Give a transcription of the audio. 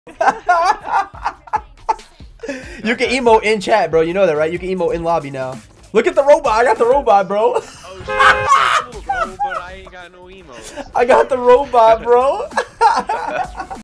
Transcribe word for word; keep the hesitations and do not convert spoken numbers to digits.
You can emote in chat, bro. You know that, right? You can emote in lobby now. Look at the robot. I got the robot, bro. Oh shit, that's so cool, bro. But I ain't got no emotes. I got the robot, bro.